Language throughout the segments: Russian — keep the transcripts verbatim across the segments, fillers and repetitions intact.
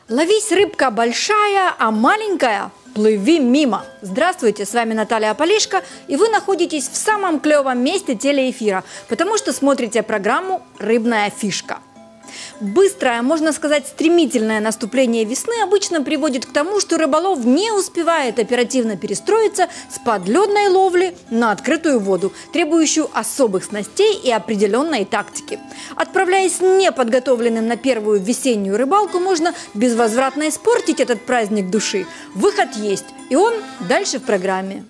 Ловись, рыбка большая, а маленькая плыви мимо. Здравствуйте, с вами Наталья Полишко, и вы находитесь в самом клевом месте телеэфира, потому что смотрите программу «Рыбная фишка». Быстрое, можно сказать, стремительное наступление весны обычно приводит к тому, что рыболов не успевает оперативно перестроиться с подледной ловли на открытую воду, требующую особых снастей и определенной тактики. Отправляясь неподготовленным на первую весеннюю рыбалку, можно безвозвратно испортить этот праздник души. Выход есть, и он дальше в программе.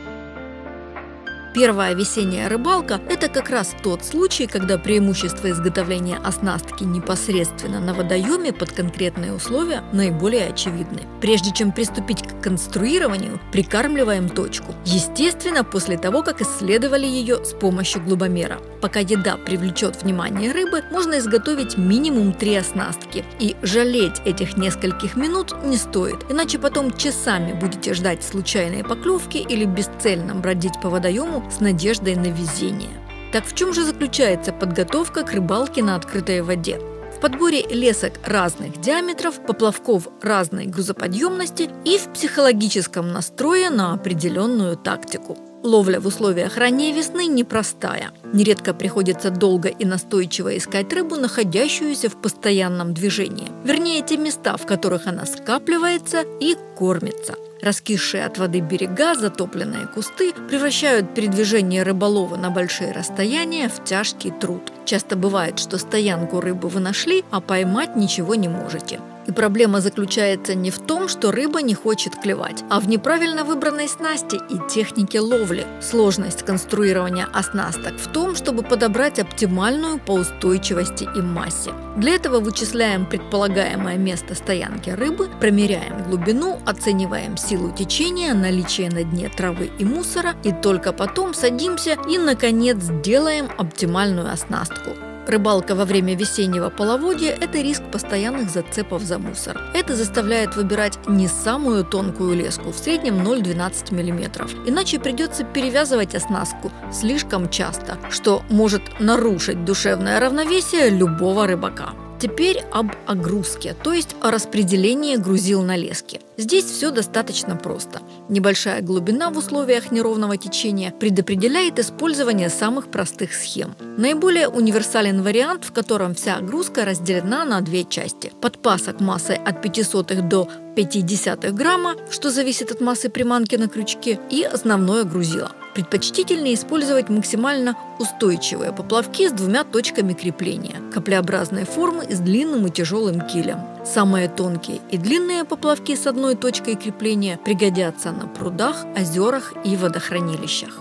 Первая весенняя рыбалка – это как раз тот случай, когда преимущество изготовления оснастки непосредственно на водоеме под конкретные условия наиболее очевидны. Прежде чем приступить к конструированию, прикармливаем точку. Естественно, после того, как исследовали ее с помощью глубомера. Пока еда привлечет внимание рыбы, можно изготовить минимум три оснастки. И жалеть этих нескольких минут не стоит, иначе потом часами будете ждать случайной поклевки или бесцельно бродить по водоему с надеждой на везение. Так в чем же заключается подготовка к рыбалке на открытой воде? В подборе лесок разных диаметров, поплавков разной грузоподъемности и в психологическом настрое на определенную тактику. Ловля в условиях ранней весны непростая. Нередко приходится долго и настойчиво искать рыбу, находящуюся в постоянном движении. Вернее, те места, в которых она скапливается и кормится. Раскисшие от воды берега, затопленные кусты превращают передвижение рыболова на большие расстояния в тяжкий труд. Часто бывает, что стоянку рыбы вы нашли, а поймать ничего не можете. И проблема заключается не в том, что рыба не хочет клевать, а в неправильно выбранной снасти и технике ловли. Сложность конструирования оснасток в том, чтобы подобрать оптимальную по устойчивости и массе. Для этого вычисляем предполагаемое место стоянки рыбы, промеряем глубину, оцениваем силу течения, наличие на дне травы и мусора, и только потом садимся и, наконец, делаем оптимальную оснастку. Рыбалка во время весеннего половодья – это риск постоянных зацепов за мусор. Это заставляет выбирать не самую тонкую леску, в среднем ноль-двенадцать миллиметров. Иначе придется перевязывать оснастку слишком часто, что может нарушить душевное равновесие любого рыбака. Теперь об огрузке, то есть о распределении грузил на леске. Здесь все достаточно просто. Небольшая глубина в условиях неровного течения предопределяет использование самых простых схем. Наиболее универсален вариант, в котором вся огрузка разделена на две части. Подпасок массой от пятисот до пятидесяти грамма, что зависит от массы приманки на крючке, и основное грузило. Предпочтительнее использовать максимально устойчивые поплавки с двумя точками крепления, каплеобразной формы с длинным и тяжелым килем. Самые тонкие и длинные поплавки с одной точкой крепления пригодятся на прудах, озерах и водохранилищах.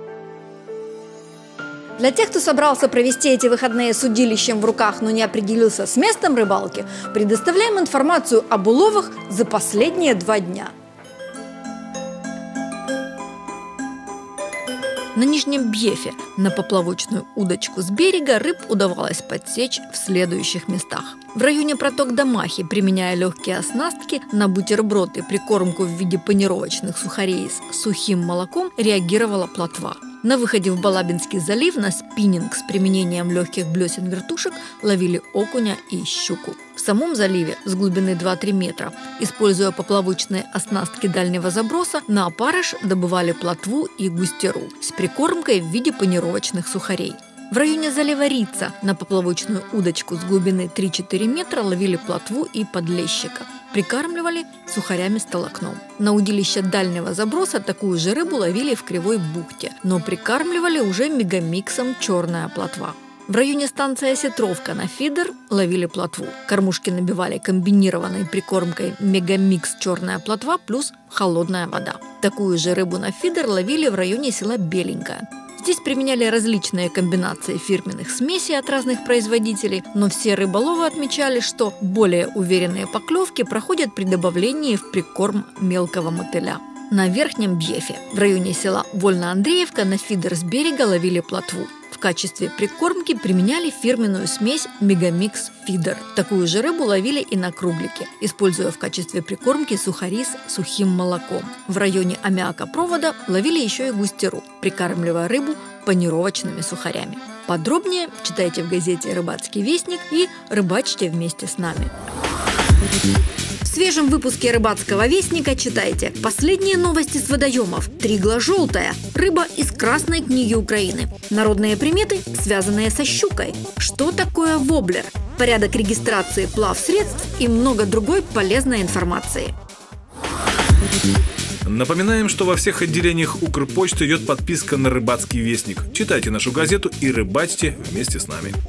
Для тех, кто собрался провести эти выходные с удилищем в руках, но не определился с местом рыбалки, предоставляем информацию об уловах за последние два дня. На Нижнем Бьефе на поплавочную удочку с берега рыб удавалось подсечь в следующих местах. В районе проток Домахи, применяя легкие оснастки, на бутерброд и прикормку в виде панировочных сухарей с сухим молоком реагировала плотва. На выходе в Балабинский залив на спиннинг с применением легких блесен-вертушек ловили окуня и щуку. В самом заливе с глубины два-три метра, используя поплавочные оснастки дальнего заброса, на опарыш добывали плотву и густеру с прикормкой в виде панировочных сухарей. В районе залива Рица на поплавочную удочку с глубины три-четыре метра ловили плотву и подлещика. Прикармливали сухарями с толокном. На удилище дальнего заброса такую же рыбу ловили в Кривой бухте, но прикармливали уже мегамиксом черная плотва. В районе станции Осетровка на фидер ловили плотву. Кормушки набивали комбинированной прикормкой мегамикс черная плотва плюс холодная вода. Такую же рыбу на фидер ловили в районе села Беленькое. Здесь применяли различные комбинации фирменных смесей от разных производителей, но все рыболовы отмечали, что более уверенные поклевки проходят при добавлении в прикорм мелкого мотыля. На Верхнем Бьефе в районе села Вольно-Андреевка на фидер с берега ловили плотву. В качестве прикормки применяли фирменную смесь Мегамикс Фидер. Такую же рыбу ловили и на Крублике, используя в качестве прикормки сухари с сухим молоком. В районе аммиакопровода ловили еще и густеру, прикармливая рыбу панировочными сухарями. Подробнее читайте в газете «Рыбацкий вестник» и рыбачьте вместе с нами. В свежем выпуске «Рыбацкого вестника» читайте: последние новости с водоемов, тригла желтая, рыба из Красной книги Украины, народные приметы, связанные со щукой, что такое воблер, порядок регистрации плавсредств и много другой полезной информации. Напоминаем, что во всех отделениях Укрпочты идет подписка на «Рыбацкий вестник». Читайте нашу газету и рыбачьте вместе с нами.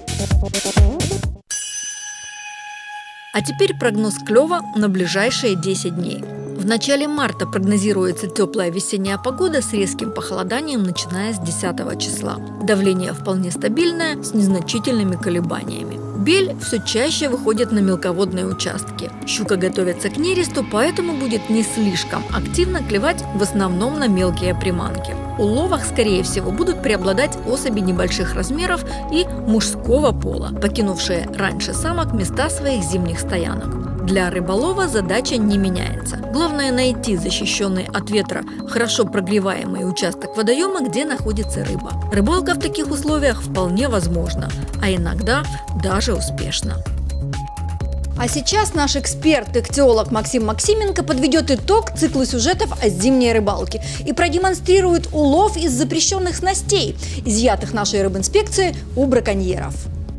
А теперь прогноз клёва на ближайшие десять дней. В начале марта прогнозируется теплая весенняя погода с резким похолоданием, начиная с десятого числа. Давление вполне стабильное, с незначительными колебаниями. Бель все чаще выходит на мелководные участки. Щука готовится к нересту, поэтому будет не слишком активно клевать в основном на мелкие приманки. В уловах, скорее всего, будут преобладать особи небольших размеров и мужского пола, покинувшие раньше самок места своих зимних стоянок. Для рыболова задача не меняется. Главное найти защищенный от ветра, хорошо прогреваемый участок водоема, где находится рыба. Рыбалка в таких условиях вполне возможна, а иногда даже успешно. А сейчас наш эксперт-ихтиолог Максим Максименко подведет итог циклу сюжетов о зимней рыбалке и продемонстрирует улов из запрещенных снастей, изъятых нашей рыбинспекцией у браконьеров.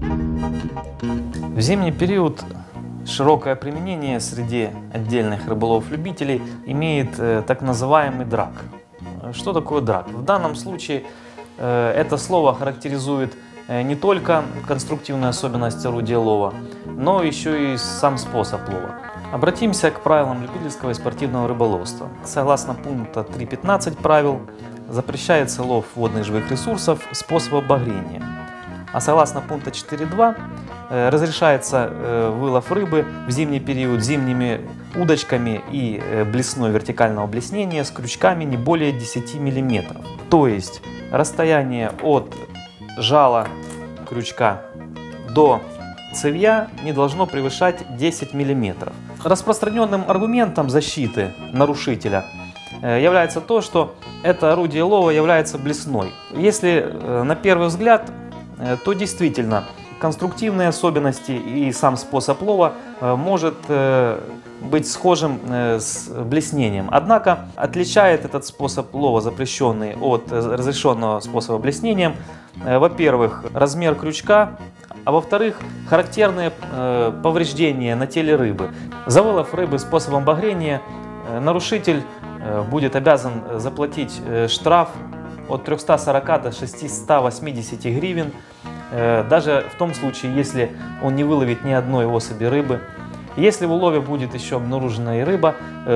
В зимний период широкое применение среди отдельных рыболов-любителей имеет э, так называемый драк. Что такое драк? В данном случае э, это слово характеризует э, не только конструктивную особенность орудия лова, но еще и сам способ лова. Обратимся к правилам любительского и спортивного рыболовства. Согласно пункта три точка пятнадцать правил, запрещается лов водных живых ресурсов способом багрения. А согласно пункта четыре точка два разрешается вылов рыбы в зимний период зимними удочками и блесной вертикального блеснения с крючками не более десяти миллиметров. То есть расстояние от жала крючка до цевья не должно превышать десять миллиметров. Распространенным аргументом защиты нарушителя является то, что это орудие лова является блесной. Если на первый взгляд, то действительно конструктивные особенности и сам способ лова может быть схожим с блеснением. Однако отличает этот способ лова, запрещенный от разрешенного способа блеснения, во-первых, размер крючка, а во-вторых, характерные повреждения на теле рыбы. За вылов рыбы способом багрения нарушитель будет обязан заплатить штраф от трёхсот сорока до шестисот восьмидесяти гривен, даже в том случае, если он не выловит ни одной особи рыбы. Если в улове будет еще обнаружена и рыба,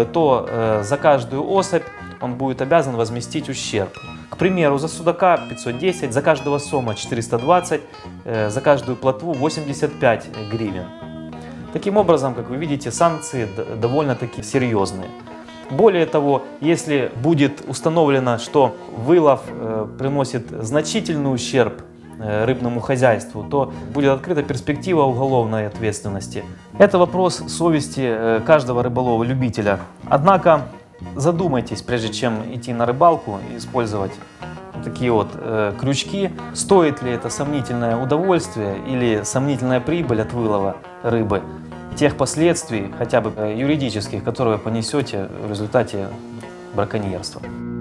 то за каждую особь он будет обязан возместить ущерб. К примеру, за судака пятьсот десять, за каждого сома четыреста двадцать, за каждую плотву восемьдесят пять гривен. Таким образом, как вы видите, санкции довольно-таки серьезные. Более того, если будет установлено, что вылов приносит значительный ущерб рыбному хозяйству, то будет открыта перспектива уголовной ответственности. Это вопрос совести каждого рыболова-любителя. Однако задумайтесь, прежде чем идти на рыбалку и использовать такие вот э, крючки, стоит ли это сомнительное удовольствие или сомнительная прибыль от вылова рыбы, тех последствий, хотя бы юридических, которые вы понесете в результате браконьерства.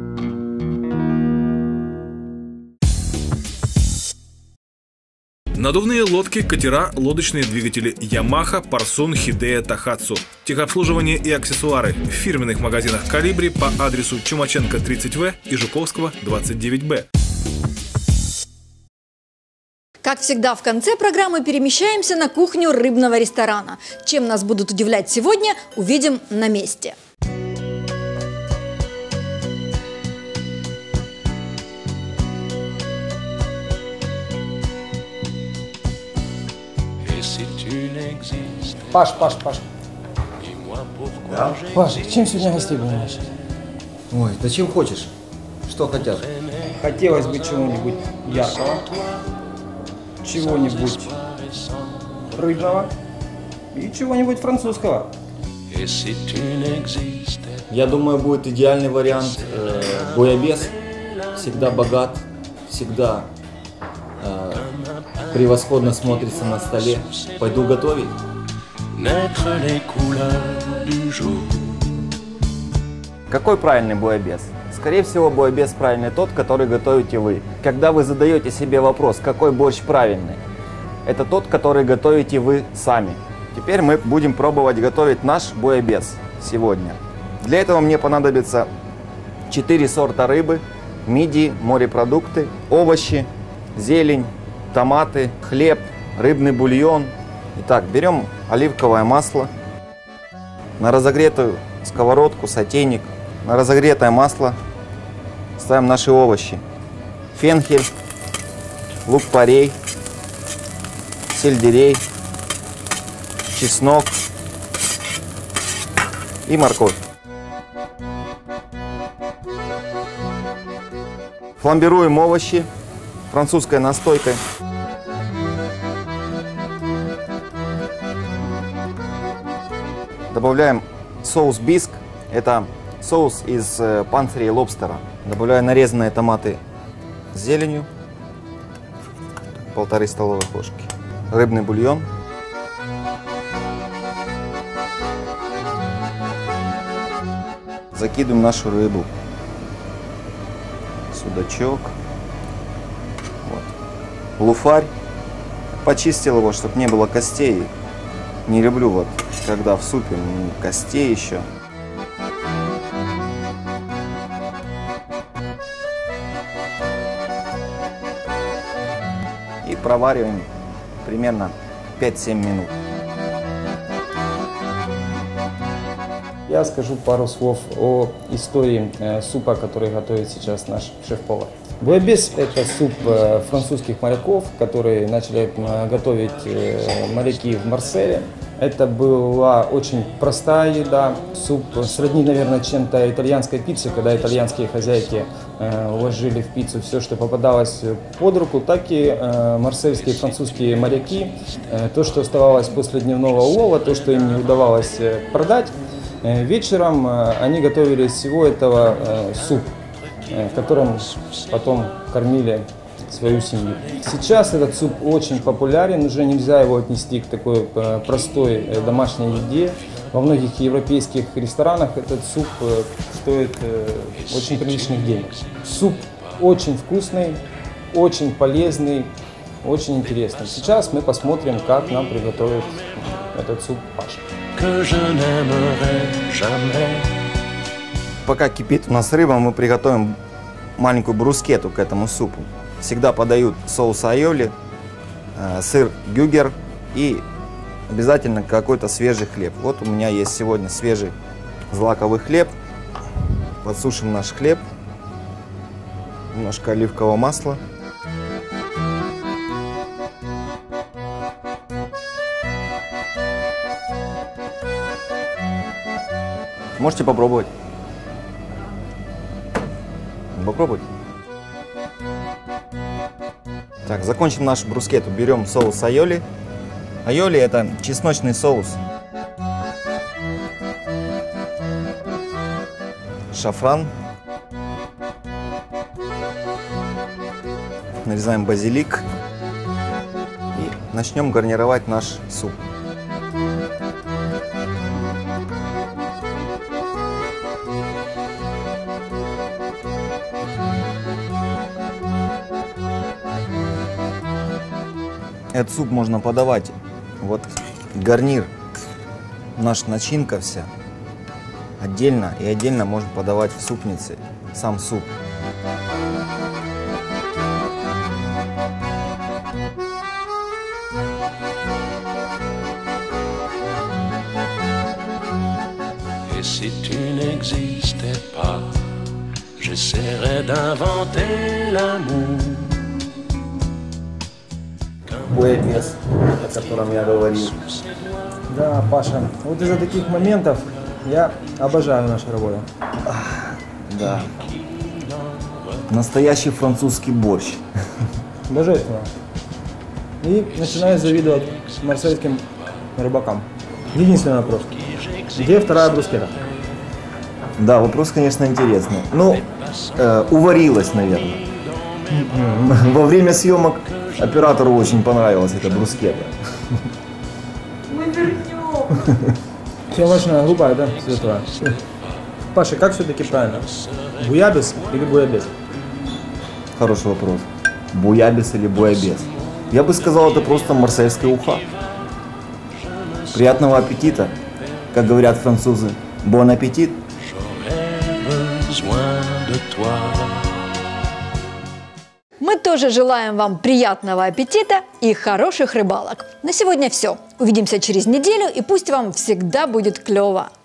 Надувные лодки, катера, лодочные двигатели Yamaha, Parsun, Hidea, Tohatsu. Техобслуживание и аксессуары в фирменных магазинах «Колибри» по адресу Чумаченко тридцать вэ и Жуковского двадцать девять бэ. Как всегда, в конце программы перемещаемся на кухню рыбного ресторана. Чем нас будут удивлять сегодня, увидим на месте. Паш, Паш, Паш. Да? Паш, чем сегодня гостей будешь? Ой, да чем хочешь. Что хотят? Хотелось бы чего-нибудь яркого, чего-нибудь рыбного и чего-нибудь французского. Я думаю, будет идеальный вариант э, буябес. Всегда богат, всегда э, превосходно смотрится на столе. Пойду готовить. naître les couleurs du jour. Какой правильный буябес? Скорее всего, буябес правильный тот, который готовите вы. Когда вы задаете себе вопрос, какой борщ правильный, это тот, который готовите вы сами. Теперь мы будем пробовать готовить наш буябес сегодня. Для этого мне понадобится четыре сорта рыбы, мидии, морепродукты, овощи, зелень, томаты, хлеб, рыбный бульон. Итак, берем оливковое масло, на разогретую сковородку, сотейник, на разогретое масло ставим наши овощи. Фенхель, лук-порей, сельдерей, чеснок и морковь. Фламбируем овощи французской настойкой. Добавляем соус биск. Это соус из панцирей лобстера. Добавляю нарезанные томаты с зеленью. Полторы столовых ложки. Рыбный бульон. Закидываем нашу рыбу. Судачок. Вот. Луфарь. Почистил его, чтобы не было костей. Не люблю вот, когда в супе костей еще. И провариваем примерно пять-семь минут. Я скажу пару слов о истории э, супа, который готовит сейчас наш шеф-повар. Буябес – это суп э, французских моряков, которые начали э, готовить э, моряки в Марселе. Это была очень простая еда. Суп сродни, наверное, чем-то итальянской пицце, когда итальянские хозяйки э, уложили в пиццу все, что попадалось под руку, так и э, марсельские французские моряки. Э, то, что оставалось после дневного улова, то, что им не удавалось э, продать. Вечером они готовили из всего этого суп, которым потом кормили свою семью. Сейчас этот суп очень популярен, уже нельзя его отнести к такой простой домашней еде. Во многих европейских ресторанах этот суп стоит очень приличных денег. Суп очень вкусный, очень полезный, очень интересный. Сейчас мы посмотрим, как нам приготовить этот суп Паша. Пока кипит у нас рыба, мы приготовим маленькую брускетту к этому супу. Всегда подают соус айоли, э, сыр гюгер и обязательно какой-то свежий хлеб. Вот у меня есть сегодня свежий злаковый хлеб. Подсушим наш хлеб, немножко оливкового масла. Можете попробовать. Попробуйте. Так, закончим нашу брускетту. Берем соус айоли. Айоли – это чесночный соус. Шафран. Нарезаем базилик. И начнем гарнировать наш суп. Этот суп можно подавать, вот гарнир, наша начинка вся, отдельно и отдельно можно подавать в супнице сам суп. Et si tu n'existais pas, j'essaierais d'inventer l'amour. Буябес, о котором я говорил. Да, Паша, вот из-за таких моментов я обожаю нашу работу. Да. Настоящий французский борщ. Божественно. И начинаю завидовать марсельским рыбакам. Единственный вопрос. Где вторая брускетта? Да, вопрос, конечно, интересный. Ну, э, уварилась, наверное. Во время съемок оператору очень понравилась эта брускетта. Мы вернем. Съемочная группа, да, светлая. Паша, как все-таки правильно? Буябис или буябес? Хороший вопрос. Буябис или буябес? Я бы сказал, это просто марсельская уха. Приятного аппетита, как говорят французы. Бон аппетит. Мы тоже желаем вам приятного аппетита и хороших рыбалок. На сегодня все. Увидимся через неделю, и пусть вам всегда будет клево.